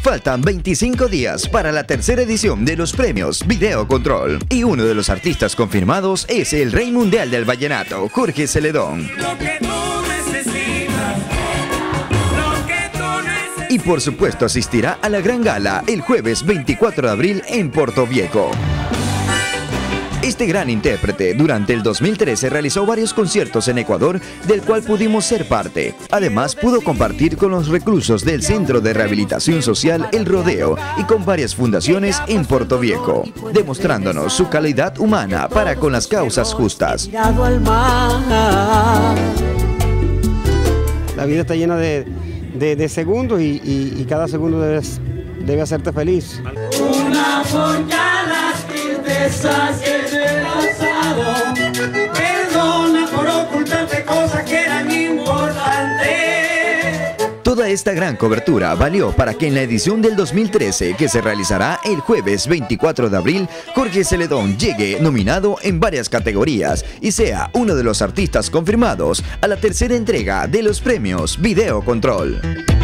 Faltan 25 días para la tercera edición de los premios Video Control. Y uno de los artistas confirmados es el rey mundial del vallenato, Jorge Celedón. Y por supuesto asistirá a la gran gala el jueves 24 de abril en Portoviejo. Este gran intérprete durante el 2013 realizó varios conciertos en Ecuador, del cual pudimos ser parte. Además pudo compartir con los reclusos del Centro de Rehabilitación Social El Rodeo y con varias fundaciones en Portoviejo, demostrándonos su calidad humana para con las causas justas. La vida está llena de segundos y cada segundo debe hacerte feliz. Una por cada tristeza que he pasado, perdona por ocultarte cosas que eran importantes. Toda esta gran cobertura valió para que en la edición del 2013, que se realizará el jueves 24 de abril, Jorge Celedón llegue nominado en varias categorías y sea uno de los artistas confirmados a la tercera entrega de los premios Video Control.